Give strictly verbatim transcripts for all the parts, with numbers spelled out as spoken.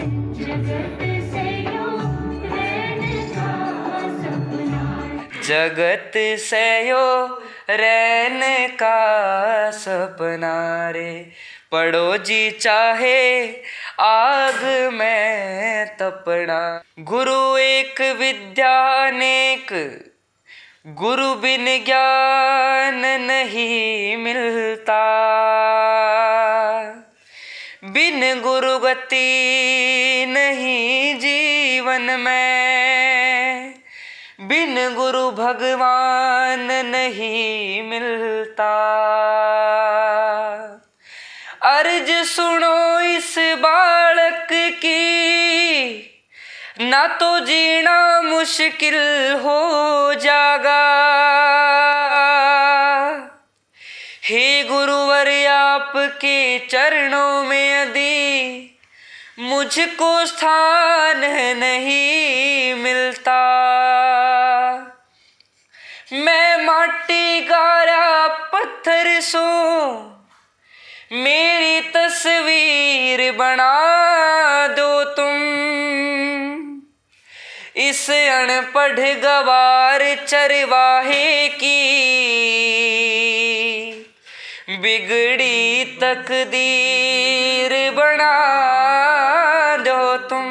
जगत से यो रैन का सपना रे, पढ़ो जी चाहे आग में तपना। गुरु एक विद्या अनेक, गुरु बिन ज्ञान नहीं मिलता। बिन गुरु गति नहीं जीवन में, बिन गुरु भगवान नहीं मिलता। अर्ज सुनो इस बालक की, ना तो जीना मुश्किल हो जागा। हे गुरुवर आपके चरणों में यदि मुझको स्थान नहीं मिलता, मैं माटी गारा पत्थर सो मेरी तस्वीर बना दो तुम। इस अनपढ़ गवार चरवाहे की बिगड़ी तकदीर बना दो तुम।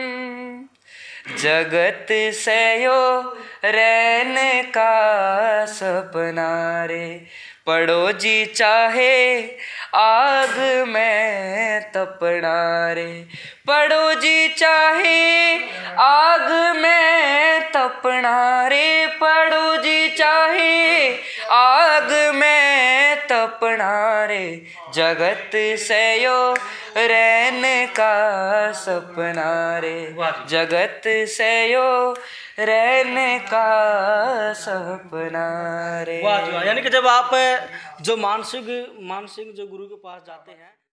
जगत से यो रैन का सपना रे, पढ़ो जी चाहे आग में तपना रे। पढ़ो जी चाहे आग में तपना रे, पढ़ो जी चाहे आग में तपना रे। जगत से यो रैन का सपना रे, जगत से यो रैन का सपना रे। वाह, यानी कि जब आप जो मानसिक मानसिक जो गुरु के पास जाते हैं